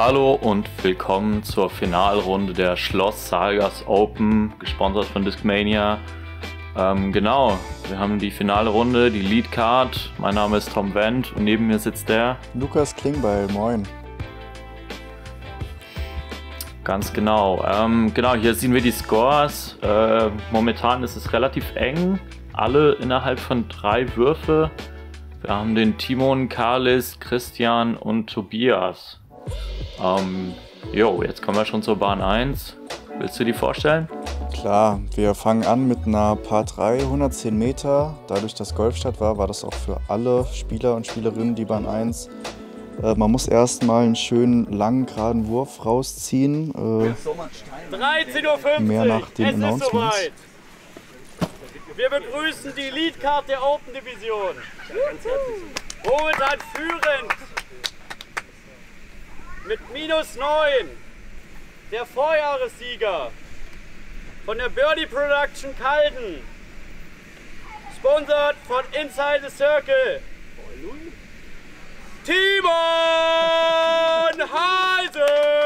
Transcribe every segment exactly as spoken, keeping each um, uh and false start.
Hallo und willkommen zur Finalrunde der Schloss Sagas Open, gesponsert von Discmania. Ähm, genau, wir haben die finale Runde, die Lead Card. Mein Name ist Tom Wendt und neben mir sitzt der Lukas Klingbeil, moin. Ganz genau. Ähm, genau, hier sehen wir die Scores. Äh, momentan ist es relativ eng. Alle innerhalb von drei Würfe. Wir haben den Timon, Carlis, Christian und Tobias. Ähm, jo, jetzt kommen wir schon zur Bahn eins. Willst du die vorstellen? Klar, wir fangen an mit einer Par drei, hundertzehn Meter. Dadurch, dass Golfstadt war, war das auch für alle Spieler und Spielerinnen die Bahn eins. Äh, man muss erstmal einen schönen langen, geraden Wurf rausziehen. Äh, dreizehn Uhr fünfzig, mehr nach den es ist Announcements. soweit. Wir begrüßen die Lead Card der Open Division. Momentan führend mit minus neun der Vorjahressieger von der Birdie Production Calden. Sponsert von Inside the Circle. Timon Halse!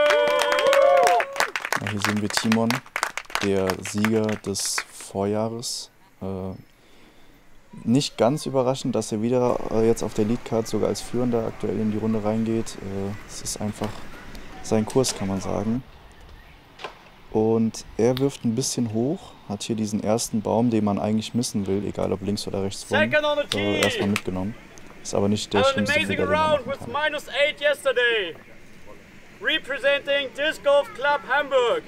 Ja, hier sehen wir Timon, der Sieger des Vorjahres. Äh, nicht ganz überraschend, dass er wieder äh, jetzt auf der Leadcard sogar als Führender aktuell in die Runde reingeht. Äh, es ist einfach sein Kurs, kann man sagen. Und er wirft ein bisschen hoch, hat hier diesen ersten Baum, den man eigentlich missen will, egal ob links oder rechts rum, äh, erstmal mitgenommen. Ist aber nicht der schlimmste Fehler, den man machen kann. minus eight yesterday. Representing Disc Golf Club Hamburg.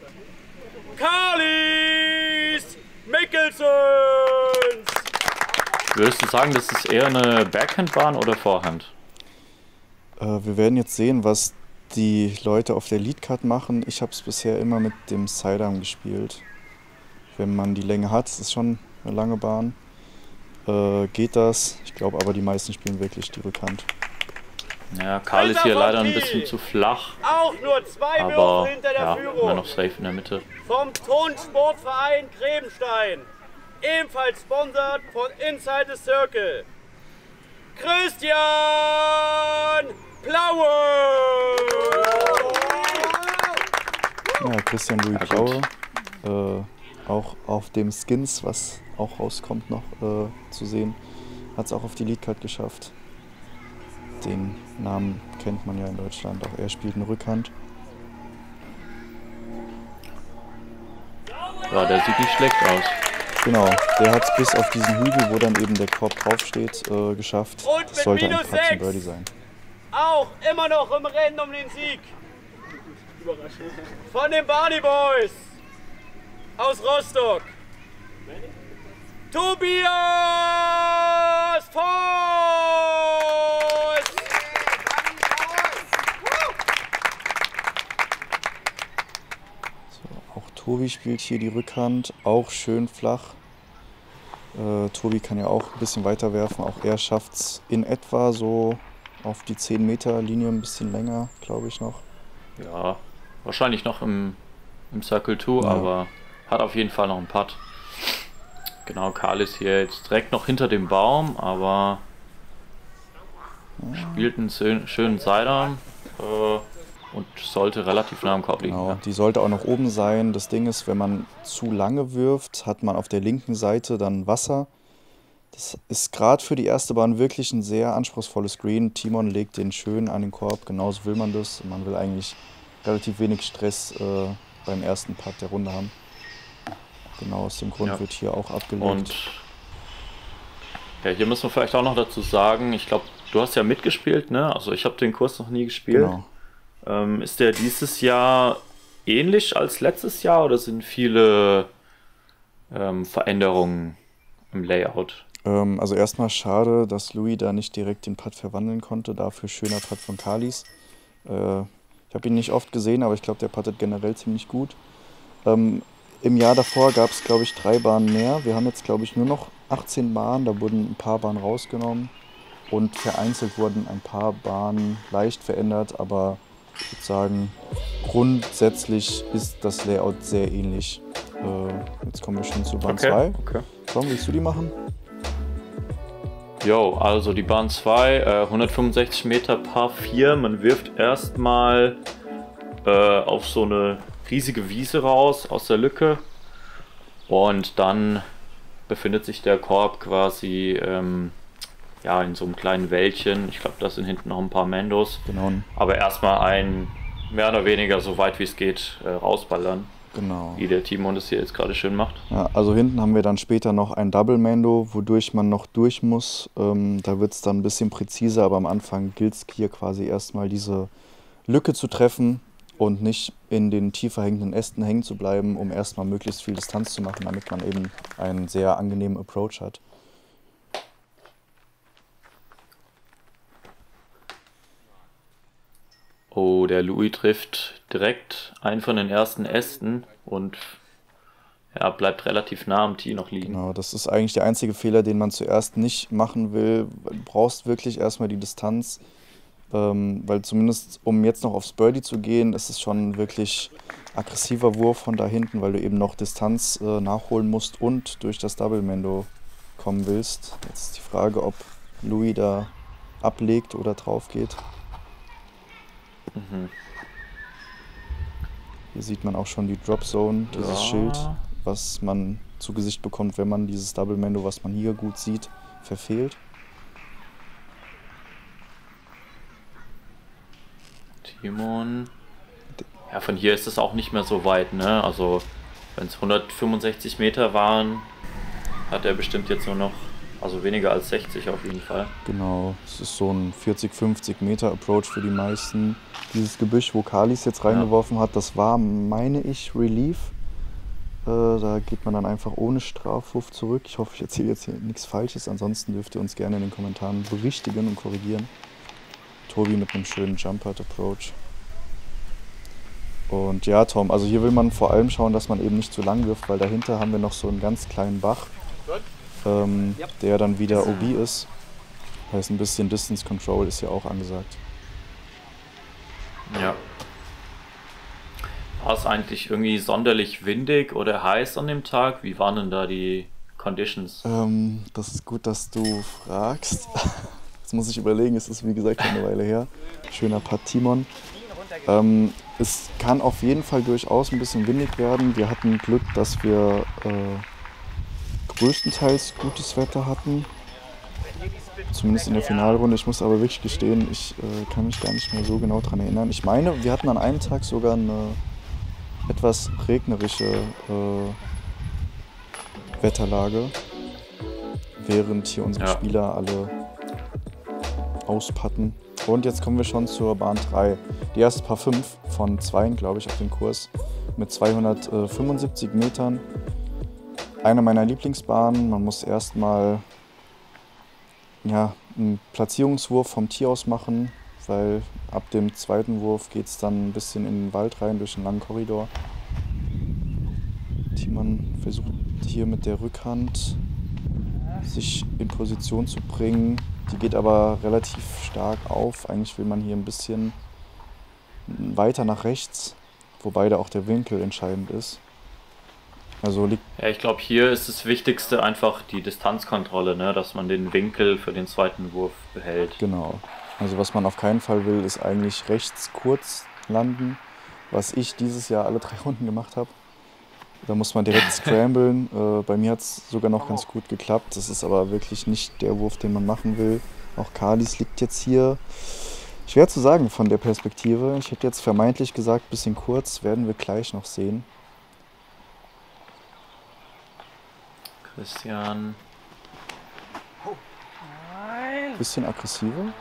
Carlis Mikkelsons! Würdest du sagen, das ist eher eine Backhandbahn oder Vorhand? Äh, wir werden jetzt sehen, was die Leute auf der Leadcard machen. Ich habe es bisher immer mit dem Sidearm gespielt. Wenn man die Länge hat, das ist schon eine lange Bahn, äh, geht das. Ich glaube aber, die meisten spielen wirklich die Rückhand. Ja, Karl ist hier leider ein bisschen zu flach. Auch nur zwei Aber Würfe hinter der ja, Führung. immer noch safe in der Mitte. Vom Tonsportverein Grebenstein. Ebenfalls sponsert von Inside the Circle. Christian Plaue! Ja, Christian Louis Ja, Plaue. Äh, auch auf dem Skins, was auch rauskommt noch äh, zu sehen, hat es auch auf die Leadcard geschafft. Den Namen kennt man ja in Deutschland, auch er spielt eine Rückhand. Ja, der sieht nicht schlecht aus. Genau, der hat es bis auf diesen Hügel, wo dann eben der Korb draufsteht, äh, geschafft. Und Das mit sollte ein minus Putt zum sechs. Birdie sein. Auch immer noch im Rennen um den Sieg. Von den Barney Boys aus Rostock. Tobias Voss! Auch Tobi spielt hier die Rückhand, auch schön flach. Äh, Tobi kann ja auch ein bisschen weiter werfen, auch er schafft es in etwa so auf die zehn Meter Linie, ein bisschen länger, glaube ich noch. Ja, wahrscheinlich noch im, im Circle zwei, Ja. aber hat auf jeden Fall noch einen Putt. Genau, Karl ist hier jetzt direkt noch hinter dem Baum, aber Ja. spielt einen schön- schönen Sidearm äh, und sollte relativ nah am Korb liegen. Genau, Ja. die sollte auch noch oben sein. Das Ding ist, wenn man zu lange wirft, hat man auf der linken Seite dann Wasser. Das ist gerade für die erste Bahn wirklich ein sehr anspruchsvolles Green. Timon legt den schön an den Korb, genauso will man das. Man will eigentlich relativ wenig Stress äh, beim ersten Putt der Runde haben. Genau aus dem Grund Ja. wird hier auch abgelegt. Und ja, hier müssen wir vielleicht auch noch dazu sagen, ich glaube, du hast ja mitgespielt, ne? Also ich habe den Kurs noch nie gespielt. Genau. Ähm, ist der dieses Jahr ähnlich als letztes Jahr oder sind viele ähm, Veränderungen im Layout? Ähm, also erstmal schade, dass Louis da nicht direkt den Putt verwandeln konnte. Dafür schöner Putt von Carlis. Äh, ich habe ihn nicht oft gesehen, aber ich glaube, der puttet generell ziemlich gut. Ähm, Im Jahr davor gab es, glaube ich, drei Bahnen mehr. Wir haben jetzt, glaube ich, nur noch achtzehn Bahnen. Da wurden ein paar Bahnen rausgenommen. Und vereinzelt wurden ein paar Bahnen leicht verändert. Aber ich würde sagen, grundsätzlich ist das Layout sehr ähnlich. Äh, jetzt kommen wir schon zu Bahn zwei. Okay. Tom, willst du die machen? Jo, also die Bahn zwei, äh, hundertfünfundsechzig Meter Par vier. Man wirft erstmal äh, auf so eine riesige Wiese raus aus der Lücke und dann befindet sich der Korb quasi ähm, ja, in so einem kleinen Wäldchen. Ich glaube, da sind hinten noch ein paar Mandos. Genau. Aber erstmal ein mehr oder weniger so weit wie es geht äh, rausballern. Genau. Wie der Timon das hier jetzt gerade schön macht. Ja, also hinten haben wir dann später noch ein Double Mando, wodurch man noch durch muss. Ähm, da wird es dann ein bisschen präziser, aber am Anfang gilt es hier quasi erstmal diese Lücke zu treffen und nicht in den tiefer hängenden Ästen hängen zu bleiben, um erstmal möglichst viel Distanz zu machen, damit man eben einen sehr angenehmen Approach hat. Oh, der Louis trifft direkt einen von den ersten Ästen und ja, bleibt relativ nah am Tee noch liegen. Genau, das ist eigentlich der einzige Fehler, den man zuerst nicht machen will. Du brauchst wirklich erstmal die Distanz, ähm, weil zumindest um jetzt noch aufs Birdie zu gehen, ist es schon ein wirklich aggressiver Wurf von da hinten, weil du eben noch Distanz äh, nachholen musst und durch das Double Mando kommen willst. Jetzt ist die Frage, ob Louis da ablegt oder drauf geht. Mhm. Hier sieht man auch schon die Drop Zone, dieses Ja. Schild, was man zu Gesicht bekommt, wenn man dieses Double Mando, was man hier gut sieht, verfehlt. Timon. Ja, von hier ist es auch nicht mehr so weit, ne? Also, wenn es hundertfünfundsechzig Meter waren, hat er bestimmt jetzt nur noch, also weniger als sechzig auf jeden Fall. Genau, es ist so ein vierzig, fünfzig Meter Approach für die meisten. Dieses Gebüsch, wo Kalis jetzt reingeworfen hat, das war, meine ich, Relief. Äh, da geht man dann einfach ohne Strafwurf zurück. Ich hoffe, ich erzähle jetzt hier nichts Falsches. Ansonsten dürft ihr uns gerne in den Kommentaren berichtigen und korrigieren. Tobi mit einem schönen Jump-Putt-Approach. Und ja, Tom, also hier will man vor allem schauen, dass man eben nicht zu lang wirft, weil dahinter haben wir noch so einen ganz kleinen Bach, ähm, der dann wieder O B ist. Das heißt, ein bisschen Distance Control ist ja auch angesagt. Ja. War es eigentlich irgendwie sonderlich windig oder heiß an dem Tag? Wie waren denn da die Conditions? Ähm, das ist gut, dass du fragst. Jetzt muss ich überlegen, es ist wie gesagt schon eine Weile her. Schöner Putt, Timon. Ähm, es kann auf jeden Fall durchaus ein bisschen windig werden. Wir hatten Glück, dass wir äh, größtenteils gutes Wetter hatten. Zumindest in der Finalrunde. Ich muss aber wirklich gestehen, ich äh, kann mich gar nicht mehr so genau daran erinnern. Ich meine, wir hatten an einem Tag sogar eine etwas regnerische äh, Wetterlage, während hier unsere Ja. Spieler alle auspatten. Und jetzt kommen wir schon zur Bahn drei. Die erste Par fünf von zweien, glaube ich, auf dem Kurs mit zweihundertfünfundsiebzig Metern. Eine meiner Lieblingsbahnen. Man muss erstmal ja, einen Platzierungswurf vom Tee aus machen, weil ab dem zweiten Wurf geht es dann ein bisschen in den Wald rein durch einen langen Korridor. Timon versucht hier mit der Rückhand sich in Position zu bringen. Die geht aber relativ stark auf. Eigentlich will man hier ein bisschen weiter nach rechts, wobei da auch der Winkel entscheidend ist. Also liegt Ja, ich glaube, hier ist das Wichtigste einfach die Distanzkontrolle, ne? Dass man den Winkel für den zweiten Wurf behält. genau. Also was man auf keinen Fall will, ist eigentlich rechts kurz landen, was ich dieses Jahr alle drei Runden gemacht habe. Da muss man direkt scramblen. Äh, bei mir hat es sogar noch ganz gut geklappt. Das ist aber wirklich nicht der Wurf, den man machen will. Auch Kalis liegt jetzt hier. Schwer zu sagen von der Perspektive. Ich hätte jetzt vermeintlich gesagt, bisschen kurz, werden wir gleich noch sehen. Christian. Bisschen aggressiver.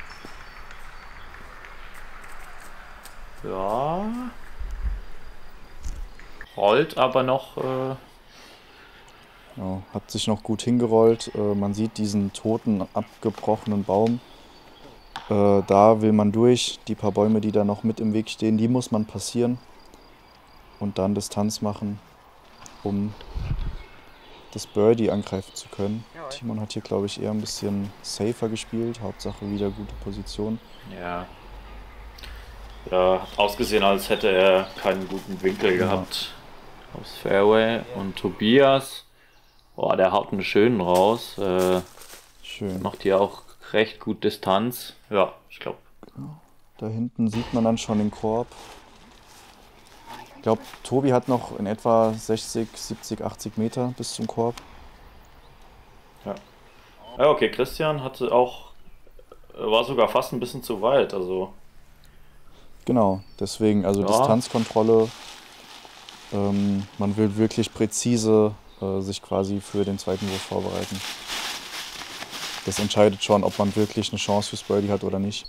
Ja. Rollt aber noch. Äh, Ja, hat sich noch gut hingerollt. Äh, man sieht diesen toten, abgebrochenen Baum. Äh, da will man durch. Die paar Bäume, die da noch mit im Weg stehen, die muss man passieren. Und dann Distanz machen, um das Birdie angreifen zu können. Timon hat hier, glaube ich, eher ein bisschen safer gespielt. Hauptsache wieder gute Position. ja. Ja, hat ausgesehen, als hätte er keinen guten Winkel Ja. gehabt aufs Fairway. Und Tobias, boah, der haut einen schönen raus. Äh, Schön. Macht hier auch recht gut Distanz. Ja, ich glaube. Genau. Da hinten sieht man dann schon den Korb. Ich glaube, Tobi hat noch in etwa sechzig, siebzig, achtzig Meter bis zum Korb. Ja. Ja, okay, Christian hatte auch, war sogar fast ein bisschen zu weit, also. Genau, deswegen, also ja. Distanzkontrolle. Ähm, man will wirklich präzise äh, sich quasi für den zweiten Wurf vorbereiten. Das entscheidet schon, ob man wirklich eine Chance fürs Birdie hat oder nicht.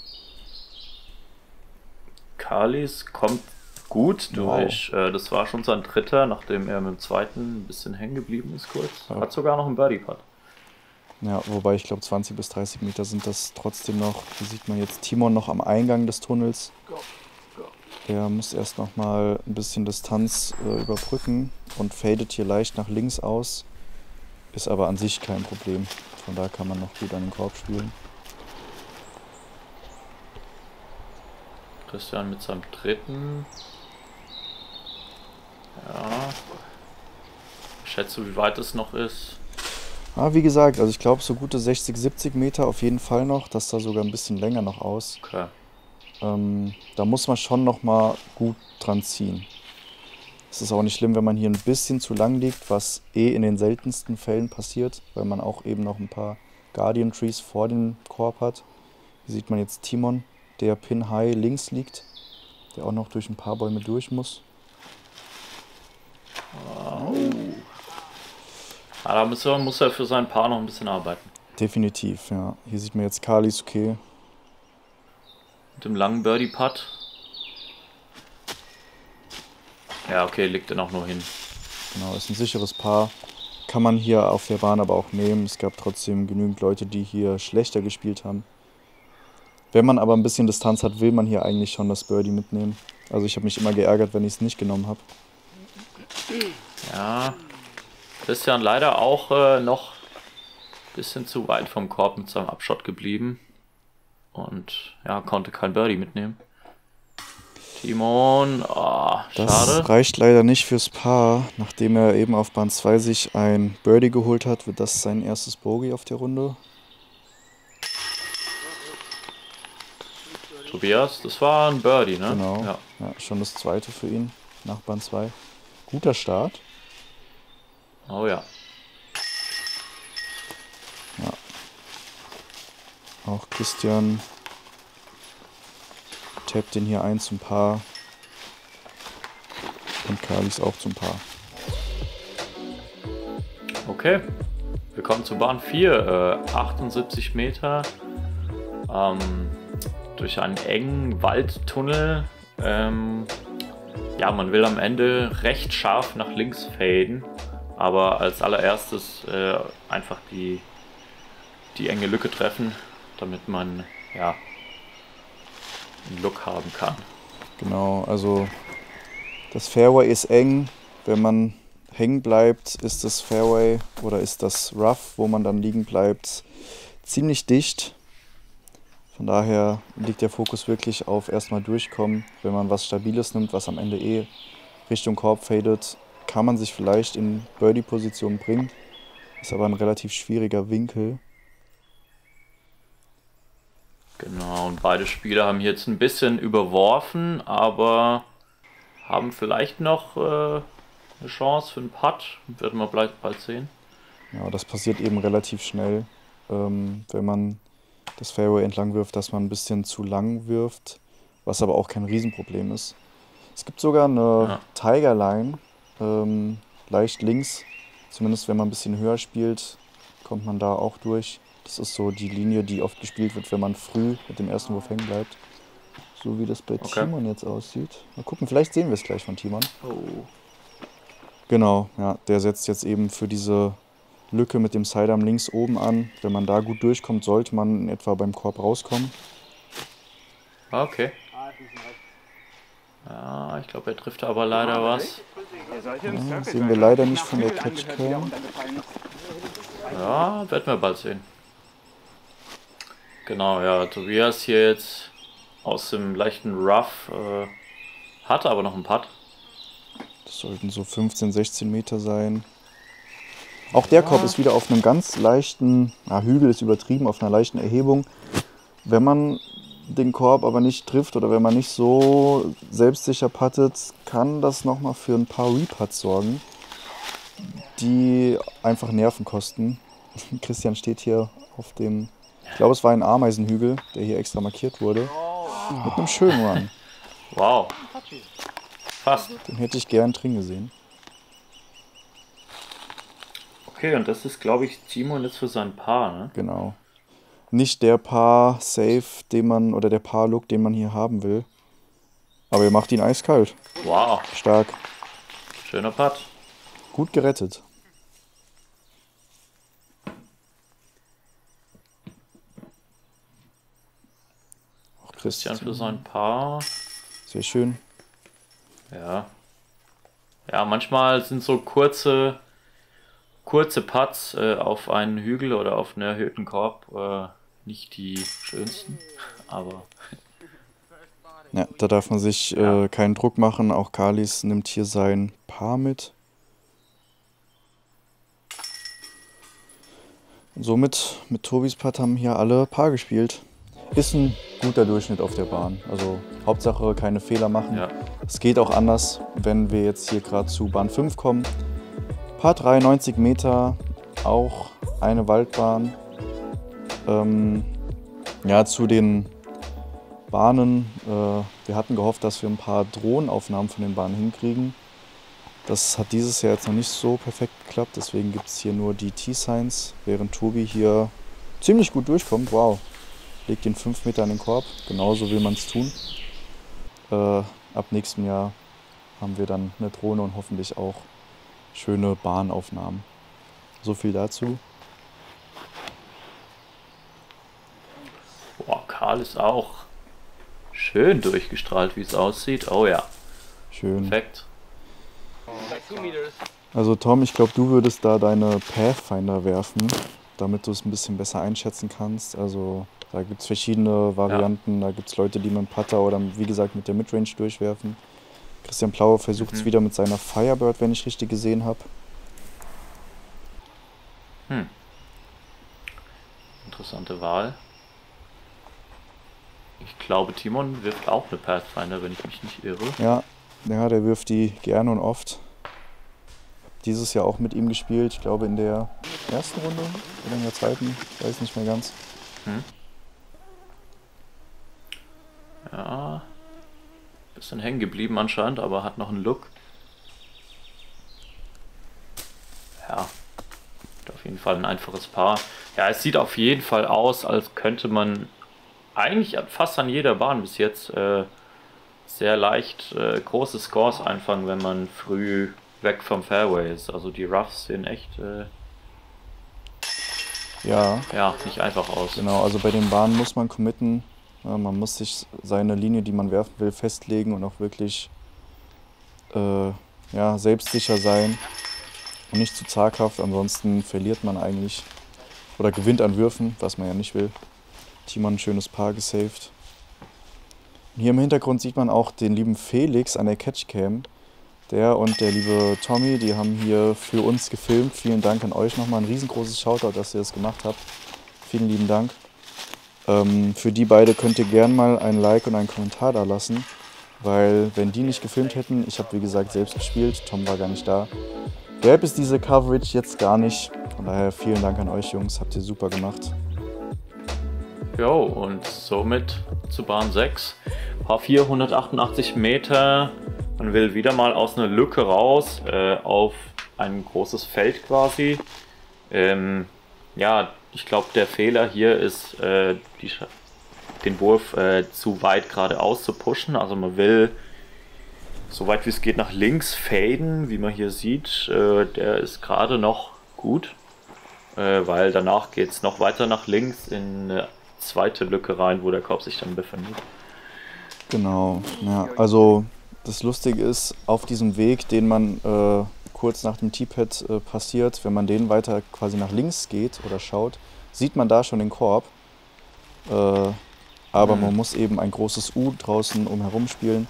Carlis kommt gut Wow. durch. Äh, das war schon sein dritter, nachdem er mit dem zweiten ein bisschen hängen geblieben ist kurz. Ja. Hat sogar noch einen Birdie-Putt. Ja, wobei ich glaube zwanzig bis dreißig Meter sind das trotzdem noch. Hier sieht man jetzt Timon noch am Eingang des Tunnels. Er muss erst noch mal ein bisschen Distanz äh, überbrücken und fadet hier leicht nach links aus. Ist aber an sich kein Problem. Von da kann man noch gut an den Korb spielen. Christian mit seinem dritten. Ja. Ich schätze, wie weit es noch ist. Ah, wie gesagt, also ich glaube so gute sechzig, siebzig Meter auf jeden Fall noch. Das sah sogar ein bisschen länger noch aus. Okay. Ähm, da muss man schon noch mal gut dran ziehen. Es ist auch nicht schlimm, wenn man hier ein bisschen zu lang liegt, was eh in den seltensten Fällen passiert, weil man auch eben noch ein paar Guardian Trees vor dem Korb hat. Hier sieht man jetzt Timon, der Pin High links liegt, der auch noch durch ein paar Bäume durch muss. Oh. Ah, da muss er, muss er für sein Paar noch ein bisschen arbeiten. Definitiv, ja. Hier sieht man jetzt Carlis, okay. Mit dem langen Birdie-Putt. Ja, okay, legt er auch nur hin. Genau, ist ein sicheres Paar. Kann man hier auf der Bahn aber auch nehmen. Es gab trotzdem genügend Leute, die hier schlechter gespielt haben. Wenn man aber ein bisschen Distanz hat, will man hier eigentlich schon das Birdie mitnehmen. Also ich habe mich immer geärgert, wenn ich es nicht genommen habe. Ja, Christian leider auch äh, noch ein bisschen zu weit vom Korb mit seinem Abshot geblieben. Und ja, konnte kein Birdie mitnehmen. Timon, oh, Das schade. reicht leider nicht fürs Paar. Nachdem er eben auf Bahn zwei sich ein Birdie geholt hat, wird das sein erstes Bogey auf der Runde. Tobias, das war ein Birdie, ne? Genau, Ja. ja, schon das zweite für ihn nach Bahn zwei. Guter Start. Oh ja. Auch Christian tappt den hier ein zum Paar. Und Carlis auch zum Paar. Okay, wir kommen zu Bahn vier, äh, achtundsiebzig Meter, ähm, durch einen engen Waldtunnel. Ähm, ja, man will am Ende recht scharf nach links faden, aber als allererstes äh, einfach die, die enge Lücke treffen, damit man ja einen Look haben kann. Genau, also das Fairway ist eng. Wenn man hängen bleibt, ist das Fairway oder ist das Rough, wo man dann liegen bleibt, ziemlich dicht. Von daher liegt der Fokus wirklich auf erstmal durchkommen. Wenn man was Stabiles nimmt, was am Ende eh Richtung Korb fadet, kann man sich vielleicht in Birdie-Position bringen. Ist aber ein relativ schwieriger Winkel. Genau, und beide Spieler haben jetzt ein bisschen überworfen, aber haben vielleicht noch äh, eine Chance für einen Putt. Werden wir bald, bald sehen. Ja, das passiert eben relativ schnell, ähm, wenn man das Fairway entlang wirft, dass man ein bisschen zu lang wirft, was aber auch kein Riesenproblem ist. Es gibt sogar eine Ja. Tiger Line, ähm, leicht links, zumindest wenn man ein bisschen höher spielt, kommt man da auch durch. Das ist so die Linie, die oft gespielt wird, wenn man früh mit dem ersten Wurf hängen bleibt. So wie das bei Okay. Timon jetzt aussieht. Mal gucken, vielleicht sehen wir es gleich von Timon. Oh. Genau, ja, der setzt jetzt eben für diese Lücke mit dem Sidearm links oben an. Wenn man da gut durchkommt, sollte man in etwa beim Korb rauskommen. Okay. Ja, ich glaube, er trifft aber leider was. Ja, sehen wir leider nicht von der Catchcam. Ja, werden wir bald sehen. Genau, ja, Tobias hier jetzt aus dem leichten Rough äh, hatte aber noch einen Putt. Das sollten so fünfzehn, sechzehn Meter sein. Auch der Korb ist wieder auf einem ganz leichten, na, Hügel ist übertrieben, auf einer leichten Erhebung. Wenn man den Korb aber nicht trifft oder wenn man nicht so selbstsicher puttet, kann das nochmal für ein paar Reputts sorgen, die einfach Nerven kosten. Christian steht hier auf dem, ich glaube es war ein Ameisenhügel, der hier extra markiert wurde, mit einem schönen Run. Wow. Fast. Den hätte ich gern drin gesehen. Okay, und das ist, glaube ich, Timon jetzt für sein Paar, ne? Genau. Nicht der Paar-Save, den man, oder der Paar-Look, den man hier haben will. Aber er macht ihn eiskalt. Wow. Stark. Schöner Putt. Gut gerettet. Auch Christian Christian für sein Paar. Sehr schön. Ja. Ja, manchmal sind so kurze, kurze Putts äh, auf einen Hügel oder auf einen erhöhten Korb äh, nicht die schönsten, aber... Ja, da darf man sich Ja. äh, keinen Druck machen. Auch Kalis nimmt hier sein Paar mit. Und somit mit Tobis Putt haben hier alle Paar gespielt. Ist ein guter Durchschnitt auf der Bahn. Also Hauptsache keine Fehler machen. Ja. Es geht auch anders, wenn wir jetzt hier gerade zu Bahn fünf kommen. Paar drei, neunzig Meter, auch eine Waldbahn. Ähm, ja, zu den Bahnen. Äh, wir hatten gehofft, dass wir ein paar Drohnenaufnahmen von den Bahnen hinkriegen. Das hat dieses Jahr jetzt noch nicht so perfekt geklappt, deswegen gibt es hier nur die T-Signs, während Tobi hier ziemlich gut durchkommt. Wow, legt den fünf Meter an den Korb, genauso will man es tun. Äh, ab nächstem Jahr haben wir dann eine Drohne und hoffentlich auch schöne Bahnaufnahmen. So viel dazu. Boah, Karl ist auch schön durchgestrahlt, wie es aussieht. Oh ja, Schön. perfekt. Also Tom, ich glaube, du würdest da deine Pathfinder werfen, damit du es ein bisschen besser einschätzen kannst. Also da gibt es verschiedene Varianten. Ja. Da gibt es Leute, die mit dem Putter oder wie gesagt mit der Midrange durchwerfen. Christian Plauer versucht es mhm. wieder mit seiner Firebird, wenn ich richtig gesehen habe. Hm. Interessante Wahl. Ich glaube, Timon wirft auch eine Pathfinder, wenn ich mich nicht irre. Ja, ja, der wirft die gerne und oft. Dieses Jahr auch mit ihm gespielt, ich glaube in der ersten Runde oder in der zweiten, ich weiß nicht mehr ganz. Hm. Ja, bisschen hängen geblieben anscheinend, aber hat noch einen Look. Ja, auf jeden Fall ein einfaches Paar. Ja, es sieht auf jeden Fall aus, als könnte man eigentlich fast an jeder Bahn bis jetzt äh, sehr leicht äh, große Scores einfangen, wenn man früh weg vom Fairway ist. Also die Roughs sehen echt äh, ja. ja, nicht einfach aus. Genau, also bei den Bahnen muss man committen. Ja, man muss sich seine Linie, die man werfen will, festlegen und auch wirklich äh, ja, selbstsicher sein und nicht zu zaghaft. Ansonsten verliert man eigentlich oder gewinnt an Würfen, was man ja nicht will. Timon ein schönes Paar gesaved. Und hier im Hintergrund sieht man auch den lieben Felix an der Catchcam. Der und der liebe Tommy, die haben hier für uns gefilmt. Vielen Dank an euch nochmal. Ein riesengroßes Shoutout, dass ihr das gemacht habt. Vielen lieben Dank. Ähm, für die beide könnt ihr gern mal ein Like und einen Kommentar da lassen. Weil wenn die nicht gefilmt hätten, ich habe wie gesagt selbst gespielt, Tom war gar nicht da, gäbe es diese Coverage jetzt gar nicht. Von daher vielen Dank an euch Jungs, habt ihr super gemacht. Jo, und somit zu Bahn sechs. Paar vierhundertachtundachtzig Meter. Man will wieder mal aus einer Lücke raus äh, auf ein großes Feld quasi. Ähm, ja, ich glaube, der Fehler hier ist, äh, die, den Wurf äh, zu weit geradeaus zu pushen. Also man will so weit wie es geht nach links faden, wie man hier sieht. Äh, der ist gerade noch gut, äh, weil danach geht es noch weiter nach links in eine zweite Lücke rein, wo der Korb sich dann befindet. Genau, ja, also das Lustige ist, auf diesem Weg, den man äh, kurz nach dem Teepad äh, passiert, wenn man den weiter quasi nach links geht oder schaut, sieht man da schon den Korb. Äh, aber mhm. man muss eben ein großes U draußen umherum spielen.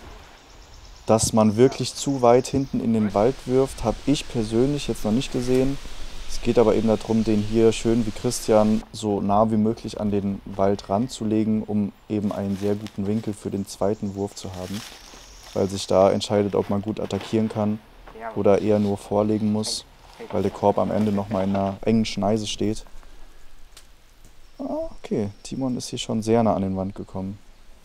Dass man wirklich zu weit hinten in den Wald wirft, habe ich persönlich jetzt noch nicht gesehen. Es geht aber eben darum, den hier schön wie Christian so nah wie möglich an den Wald ranzulegen, um eben einen sehr guten Winkel für den zweiten Wurf zu haben. Weil sich da entscheidet, ob man gut attackieren kann oder eher nur vorlegen muss, weil der Korb am Ende nochmal in einer engen Schneise steht. Ah, okay, Timon ist hier schon sehr nah an den Wand gekommen.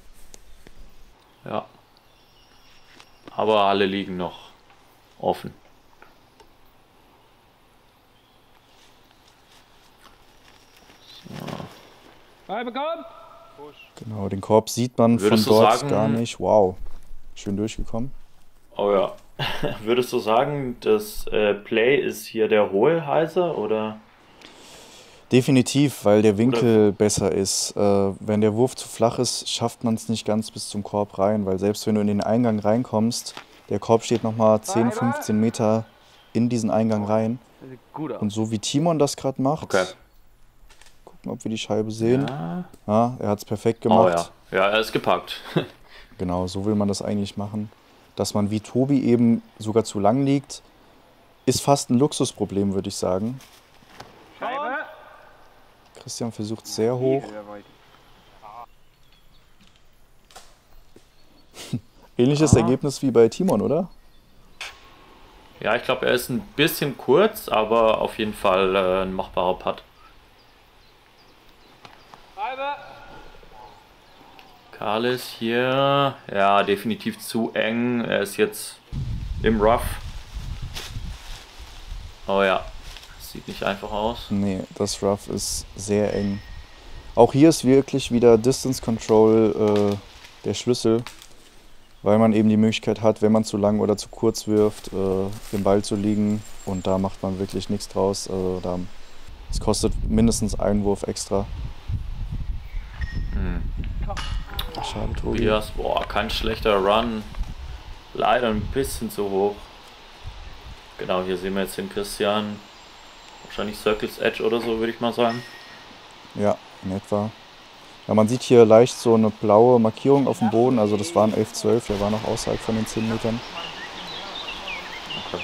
Ja. Aber alle liegen noch offen. Genau, den Korb sieht man Würdest von du dort sagen- gar nicht. Wow, schön durchgekommen. Oh ja. Würdest du sagen, das äh, Play ist hier der hohe Heiser oder? Definitiv, weil der Winkel besser ist. Äh, wenn der Wurf zu flach ist, schafft man es nicht ganz bis zum Korb rein, weil selbst wenn du in den Eingang reinkommst, der Korb steht nochmal zehn, fünfzehn Meter in diesen Eingang rein. Und so wie Timon das gerade macht, Okay. gucken, ob wir die Scheibe sehen. Ja. Ja, er hat es perfekt Oh gemacht. ja. Ja, er ist gepackt. Genau, so will man das eigentlich machen. Dass man wie Tobi eben sogar zu lang liegt, ist fast ein Luxusproblem, würde ich sagen. Scheibe. Christian versucht sehr hoch. Ähnliches Ah. Ergebnis wie bei Timon, oder? Ja, ich glaube, er ist ein bisschen kurz, aber auf jeden Fall äh, ein machbarer Putt. Scheibe. Carles hier, ja, definitiv zu eng. Er ist jetzt im Rough. Oh ja, sieht nicht einfach aus. Nee, das Rough ist sehr eng. Auch hier ist wirklich wieder Distance Control äh, der Schlüssel, weil man eben die Möglichkeit hat, wenn man zu lang oder zu kurz wirft, äh, im Ball zu liegen, und da macht man wirklich nichts draus. Also da, es kostet mindestens einen Wurf extra. Hm. Schade, Tobi. Tobias, boah, kein schlechter Run. Leider ein bisschen zu hoch. Genau, hier sehen wir jetzt den Christian. Wahrscheinlich Circles Edge oder so, würde ich mal sagen. Ja, in etwa. Ja, man sieht hier leicht so eine blaue Markierung auf dem Boden, also das waren elf, zwölf, der war noch außerhalb von den zehn Metern. Okay.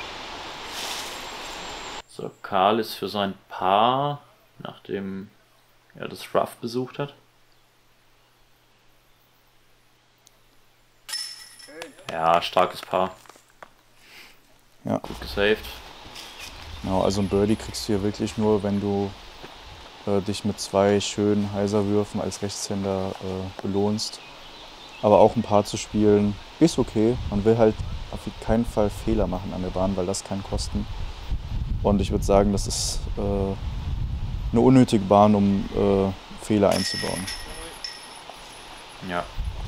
So, Karl ist für sein Paar, nachdem er das Rough besucht hat. Ja, starkes Paar. Ja. Gut gesaved. Genau, also ein Birdie kriegst du hier wirklich nur, wenn du äh, dich mit zwei schönen Heiserwürfen als Rechtshänder äh, belohnst. Aber auch ein Paar zu spielen ist okay. Man will halt auf keinen Fall Fehler machen an der Bahn, weil das kann kosten. Und ich würde sagen, das ist äh, eine unnötige Bahn, um äh, Fehler einzubauen. Ja.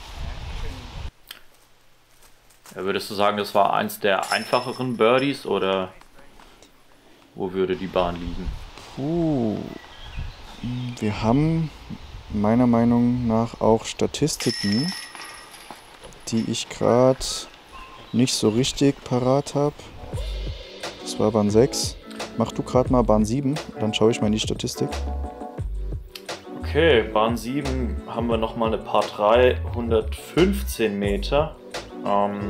Ja. Würdest du sagen, das war eins der einfacheren Birdies oder wo würde die Bahn liegen? Uh, wir haben meiner Meinung nach auch Statistiken, die ich gerade nicht so richtig parat habe. Das war Bahn sechs. Mach du gerade mal Bahn sieben, dann schaue ich mal in die Statistik. Okay, Bahn sieben haben wir nochmal eine Par drei, hundertfünfzehn Meter. Ähm,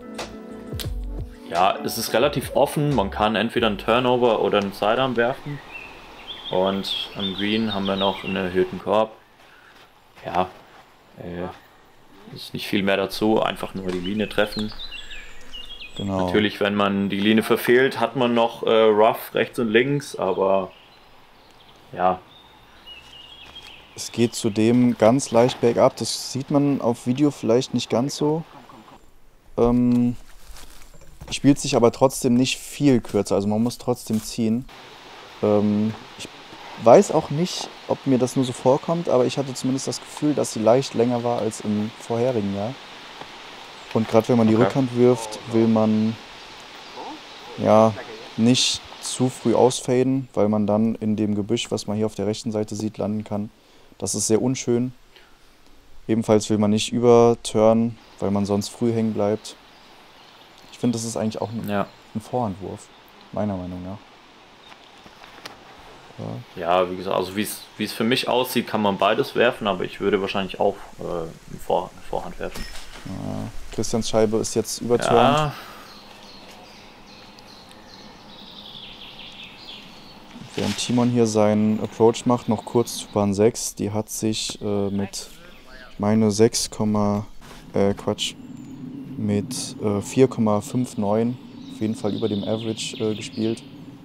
ja, es ist relativ offen. Man kann entweder einen Turnover oder einen Sidearm werfen. Und am Green haben wir noch einen erhöhten Korb. Ja, äh, ist nicht viel mehr dazu. Einfach nur die Linie treffen. Genau. Natürlich, wenn man die Linie verfehlt, hat man noch äh, Rough rechts und links. Aber ja, Es geht zudem ganz leicht bergab. Das sieht man auf Video vielleicht nicht ganz so. Ähm, spielt sich aber trotzdem nicht viel kürzer. Also man muss trotzdem ziehen. Ähm, ich weiß auch nicht, ob mir das nur so vorkommt, aber ich hatte zumindest das Gefühl, dass sie leicht länger war als im vorherigen Jahr. Und gerade wenn man die Okay. Rückhand wirft, will man ja nicht zu früh ausfaden, weil man dann in dem Gebüsch, was man hier auf der rechten Seite sieht, landen kann. Das ist sehr unschön. Ebenfalls will man nicht überturnen, weil man sonst früh hängen bleibt. Ich finde, das ist eigentlich auch ein, ja. ein Vorhandwurf, meiner Meinung nach. Ja. Ja, wie gesagt, also wie es wie es für mich aussieht, kann man beides werfen, aber ich würde wahrscheinlich auch äh, eine, Vor eine Vorhand werfen. Ja. Christians Scheibe ist jetzt überturnt. Ja, Während Timon hier seinen Approach macht, noch kurz zu Bahn sechs. Die hat sich äh, mit, ich meine, sechs, äh, Quatsch, mit äh, vier Komma neunundfünfzig, auf jeden Fall über dem Average äh, gespielt.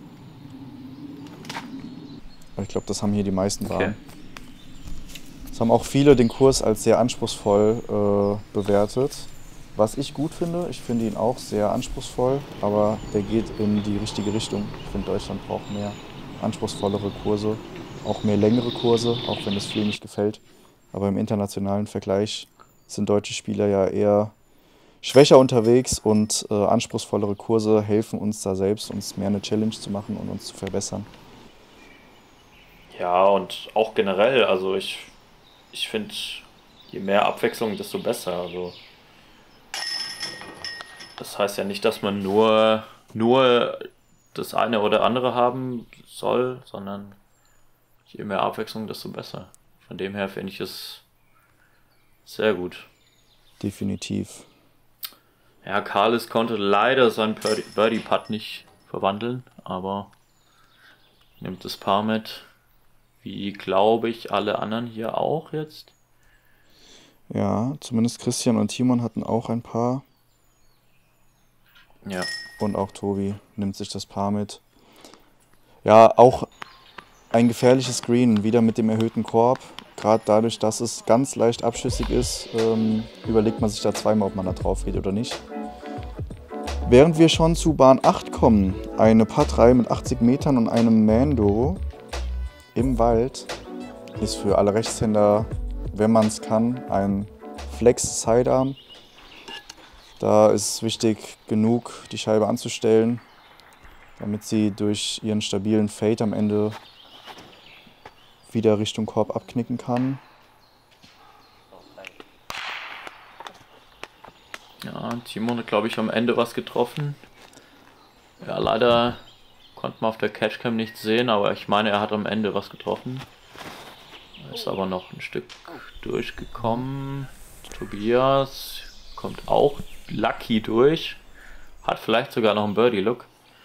Aber ich glaube, das haben hier die meisten Bahnen. Okay. Es haben auch viele den Kurs als sehr anspruchsvoll äh, bewertet. Was ich gut finde, ich finde ihn auch sehr anspruchsvoll, aber der geht in die richtige Richtung. Ich finde, Deutschland braucht mehr anspruchsvollere Kurse, auch mehr längere Kurse, auch wenn es vielen nicht gefällt. Aber im internationalen Vergleich sind deutsche Spieler ja eher schwächer unterwegs und äh, anspruchsvollere Kurse helfen uns da selbst, uns mehr eine Challenge zu machen und uns zu verbessern. Ja, und auch generell, also ich, ich finde, je mehr Abwechslung, desto besser. Also das heißt ja nicht, dass man nur, nur das eine oder andere haben soll, sondern je mehr Abwechslung, desto besser. Von dem her finde ich es sehr gut. Definitiv. Ja, Carles konnte leider seinen Birdie-Putt nicht verwandeln, aber nimmt das Paar mit. Wie, glaube ich, alle anderen hier auch jetzt. Ja, zumindest Christian und Timon hatten auch ein Paar. Ja. Und auch Tobi nimmt sich das Paar mit. Ja, auch ein gefährliches Green, wieder mit dem erhöhten Korb. Gerade dadurch, dass es ganz leicht abschüssig ist, ähm, überlegt man sich da zweimal, ob man da drauf geht oder nicht. Während wir schon zu Bahn acht kommen, eine Par drei mit achtzig Metern und einem Mando im Wald, ist für alle Rechtshänder, wenn man es kann, ein Flex Sidearm. Da ist es wichtig, genug die Scheibe anzustellen, damit sie durch ihren stabilen Fade am Ende wieder Richtung Korb abknicken kann. Ja, Timon hat, glaube ich, am Ende was getroffen. Ja, leider konnte man auf der Catchcam nicht sehen, aber ich meine, er hat am Ende was getroffen. Er ist aber noch ein Stück durchgekommen. Tobias kommt auch lucky durch. Hat vielleicht sogar noch einen Birdie-Look.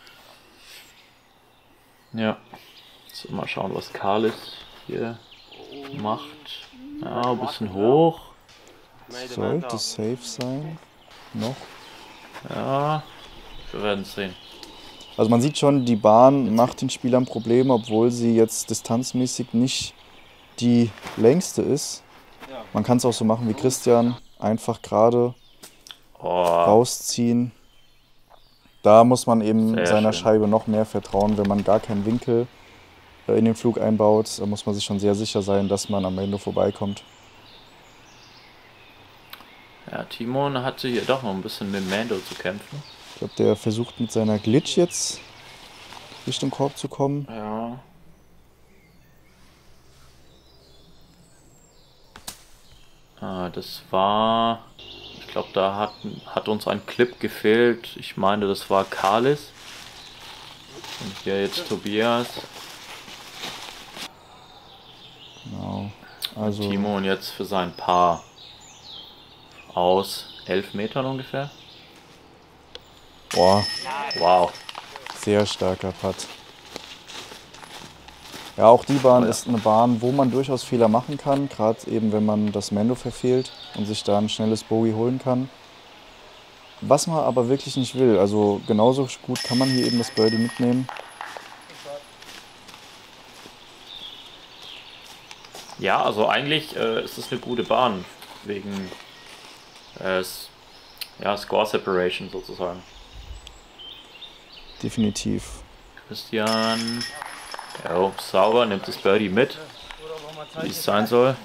Ja. Jetzt mal schauen, was Carles hier macht. Ja, ein bisschen hoch. Sollte safe sein. Noch. Ja, wir werden es sehen. Also man sieht schon, die Bahn macht den Spielern Probleme, obwohl sie jetzt distanzmäßig nicht die längste ist. Man kann es auch so machen wie Christian, einfach gerade Oh, rausziehen. Da muss man eben Sehr seiner schön. Scheibe noch mehr vertrauen, wenn man gar keinen Winkel äh, in den Flug einbaut. Da muss man sich schon sehr sicher sein, dass man am Ende vorbeikommt. ja, Timon hatte hier doch noch ein bisschen mit Mando zu kämpfen. Ich glaube, der versucht mit seiner Glitch jetzt Richtung Korb zu kommen. Ja. Ah, das war... Ich glaube, da hat, hat uns ein Clip gefehlt. Ich meine, das war Carles. Und hier jetzt Tobias. Genau. Also Also Timon jetzt für sein Paar aus elf Metern ungefähr. boah, Wow. sehr starker Putt. Ja, auch die Bahn Ja. ist eine Bahn, wo man durchaus Fehler machen kann, gerade eben wenn man das Mando verfehlt und sich da ein schnelles Bogey holen kann. Was man aber wirklich nicht will, also genauso gut kann man hier eben das Birdie mitnehmen. Ja, also eigentlich äh, ist es eine gute Bahn wegen äh, s- ja, Score Separation sozusagen. Definitiv. Christian, ja, sauber, nimmt das Birdie mit, wie es sein soll.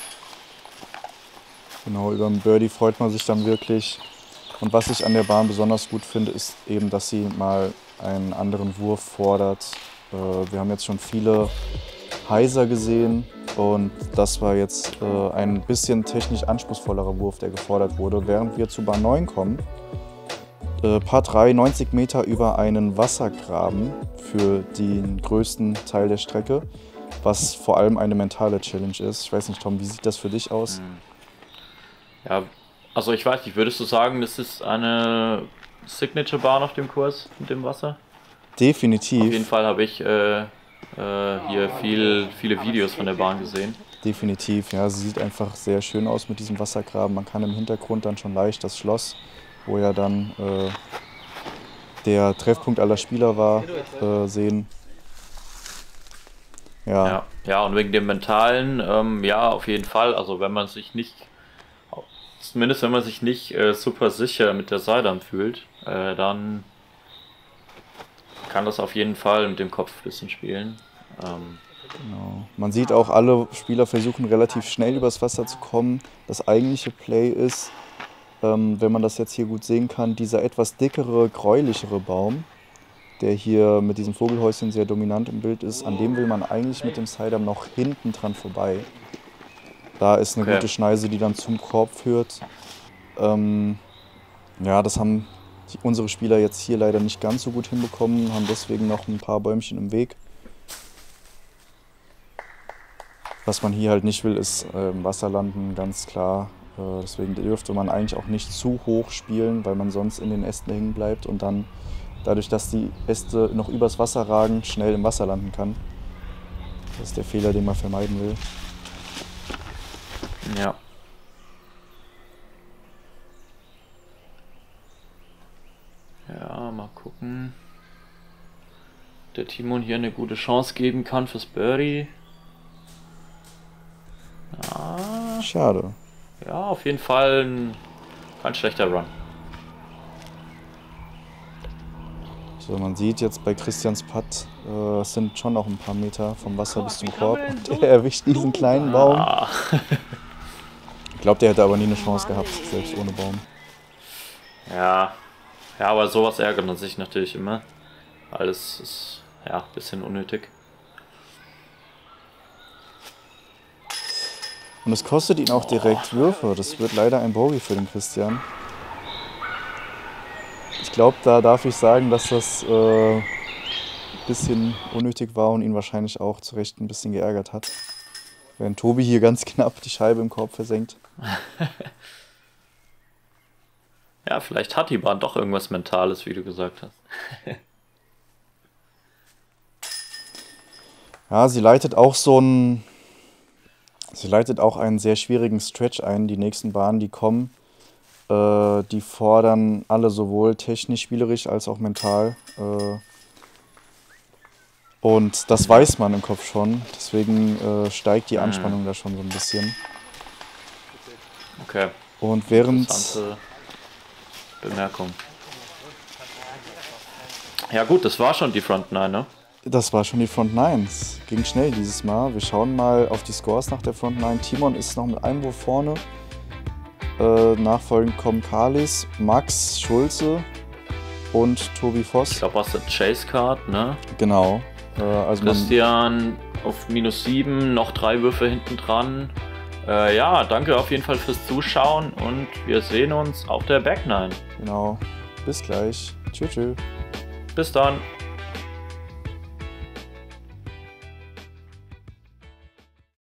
Genau, über den Birdie freut man sich dann wirklich. Und was ich an der Bahn besonders gut finde, ist eben, dass sie mal einen anderen Wurf fordert. Äh, wir haben jetzt schon viele Heiser gesehen und das war jetzt äh, ein bisschen technisch anspruchsvollerer Wurf, der gefordert wurde. Während wir zu Bahn neun kommen, äh, Par drei, neunzig Meter über einen Wassergraben für den größten Teil der Strecke, was vor allem eine mentale Challenge ist. Ich weiß nicht, Tom, wie sieht das für dich aus? Ja, also ich weiß nicht, würdest du sagen, das ist eine Signature Bahn auf dem Kurs mit dem Wasser? Auf jeden Definitiv. Fall habe ich äh, äh, hier viel, viele Videos von der Bahn gesehen. Definitiv, ja, sie sieht einfach sehr schön aus mit diesem Wassergraben. Man kann im Hintergrund dann schon leicht das Schloss, wo ja dann äh, der Treffpunkt aller Spieler war, äh, sehen. Ja. ja. Ja, und wegen dem Mentalen, ähm, ja, auf jeden Fall. Also wenn man sich nicht, zumindest wenn man sich nicht äh, super sicher mit der Seilbahn fühlt, äh, dann kann das auf jeden Fall mit dem Kopf ein bisschen spielen. Ähm, Genau. Man sieht auch, alle Spieler versuchen relativ schnell übers Wasser zu kommen. Das eigentliche Play ist, ähm, wenn man das jetzt hier gut sehen kann, dieser etwas dickere, gräulichere Baum, der hier mit diesem Vogelhäuschen sehr dominant im Bild ist, an dem will man eigentlich mit dem Sidearm noch hinten dran vorbei. Da ist eine Okay. gute Schneise, die dann zum Korb führt. Ähm, ja, das haben die, unsere Spieler jetzt hier leider nicht ganz so gut hinbekommen, haben deswegen noch ein paar Bäumchen im Weg. Was man hier halt nicht will, ist äh, im Wasser landen, ganz klar. Äh, deswegen dürfte man eigentlich auch nicht zu hoch spielen, weil man sonst in den Ästen hängen bleibt und dann, dadurch, dass die Äste noch übers Wasser ragen, schnell im Wasser landen kann. Das ist der Fehler, den man vermeiden will. ja. Ja, mal gucken. Der Timon hier eine gute Chance geben kann fürs Birdie. Ja, Schade. ja, auf jeden Fall ein, kein schlechter Run. So, man sieht jetzt bei Christians Putt, äh, es sind schon noch ein paar Meter vom Wasser bis zum Korb und er erwischt diesen kleinen Baum. Ah. Ich glaube, der hätte aber nie eine Chance gehabt, selbst ohne Baum. Ja, ja, aber sowas ärgert man sich natürlich immer. Alles ist ja ein bisschen unnötig. Und es kostet ihn auch direkt Würfe. Das wird leider ein Bogey für den Christian. Ich glaube, da darf ich sagen, dass das äh, ein bisschen unnötig war und ihn wahrscheinlich auch zu Recht ein bisschen geärgert hat. Während Tobi hier ganz knapp die Scheibe im Korb versenkt. Ja, vielleicht hat die Bahn doch irgendwas Mentales, wie du gesagt hast. Ja, sie leitet auch so einen, sie leitet auch einen sehr schwierigen Stretch ein. Die nächsten Bahnen, die kommen, äh, die fordern alle sowohl technisch, spielerisch als auch mental. Äh, und das weiß man im Kopf schon. Deswegen äh, steigt die Anspannung da schon so ein bisschen. Okay, Und während interessante Bemerkung. Ja gut, das war schon die Front Nine, ne? das war schon die Front Nines. Ging schnell dieses Mal. Wir schauen mal auf die Scores nach der Front Nine. Timon ist noch mit einem Wurf vorne. Äh, nachfolgend kommen Kalis, Max, Schulze und Tobi Voss. Ich glaube aus der Chase Card, ne? Genau. Äh, also man, Christian auf minus sieben, noch drei Würfe hinten dran. Äh, ja, danke auf jeden Fall fürs Zuschauen und wir sehen uns auf der Back Nine. genau. Bis gleich. Tschüss. Tschüss. Bis dann.